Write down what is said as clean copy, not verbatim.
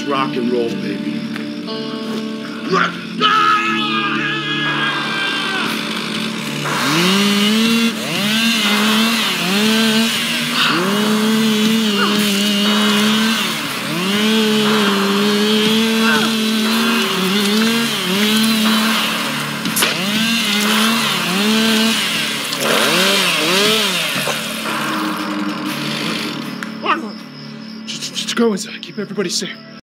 Let's rock and roll, baby. Just go inside. Keep everybody safe.